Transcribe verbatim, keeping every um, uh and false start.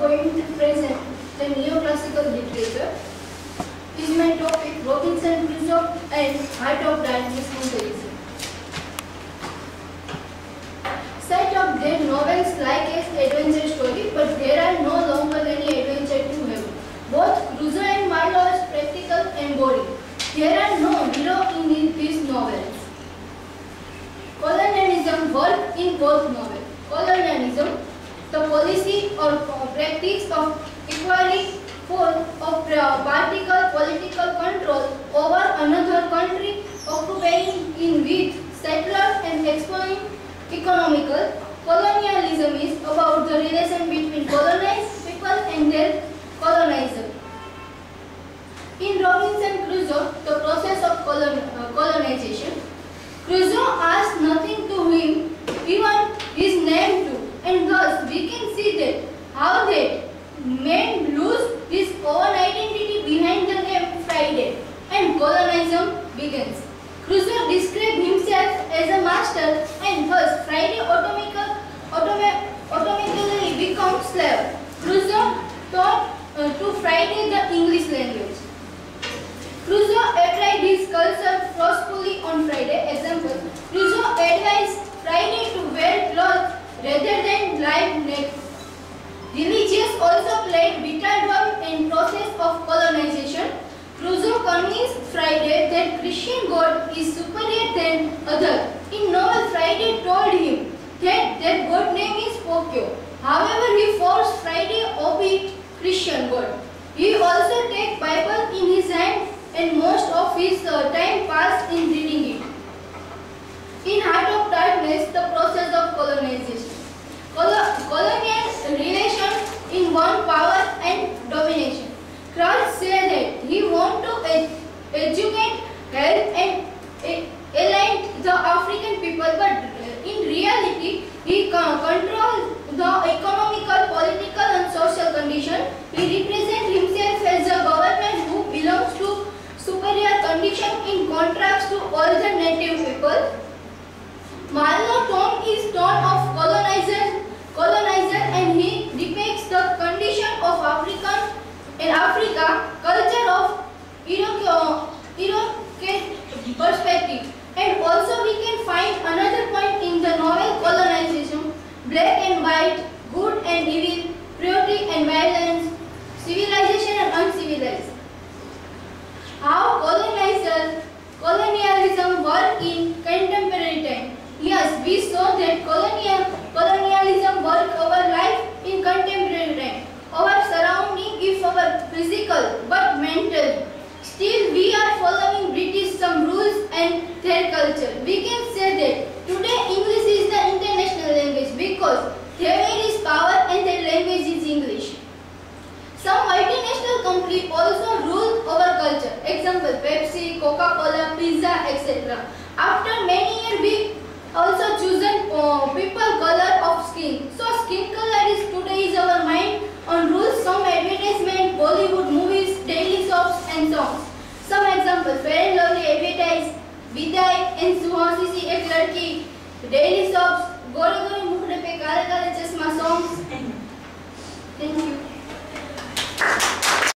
going to present the neoclassical literature. Is my topic Robinson Crusoe and Heart of Darkness comparison. Set up their novels like an adventure story, but there are no longer any adventure to have. Both Crusoe and Marlowe are practical and boring. There are no hero in these novels. Colonialism worked in both novels. Colonialism, the policy or practice of equality for of particle political control over another country, occupying in with settlers and exploiting economical. Colonialism is about the relation between colonized people and their colonizer. In Robinson Crusoe, the process of colon, uh, colonization, Crusoe asks nothing to him, even his name too, and thus we can see that how that man lose his own identity behind the name Friday, and colonialism begins. Crusoe describes himself as a master, and thus Friday automatically, automatically becomes slave. Crusoe taught uh, to Friday the English language. Crusoe applied his culture forcefully on Friday. Example, Crusoe advised Friday to wear clothes rather than lie naked. Religious also played vital role in process of colonization. Crusoe convinced Friday that Christian God is superior than other. In novel, Friday told him that their God name is Pokyo. However, he forced Friday obey Christian God. He also take Bible in his hand, and most of his uh, time passed in reading it. In Heart of Darkness, the process of colonization. Colo colonial relations in one power and domination. Crusoe said that he wanted to ed educate, help and align the African people, but in reality, he controlled the economical, political and social condition. He represents himself as a government who belongs to superior condition in contrast to all the native people. Marlowe's tone is tone of colonizer, colonizer and he depicts the condition of African in Africa, culture of European perspective. And also we can find another point in the novel colonization, black and white, good and evil, purity and violence, civilization and uncivilized. How colonizer, colonialism worked in contemporary time. Yes, we saw that colonial, colonialism worked our life in contemporary time. Our surrounding is our physical but mental. Still we are following British some rules and their culture. We can say that today English is the international language because there is power and their language is English. Some multinational companies also rule our culture. Example, Pepsi, Coca-Cola, Pizza, et cetera. After many years, we also chosen uh, people color of skin. So skin color is today is our mind on rules. Some advertisement, Bollywood movies, daily soaps and songs. Some example, Fair and Lovely advertise, Viday and Suhasi si ek ladki, daily soaps, Gore Gore Mukh pe Kale Kale Chashma songs. Thank you.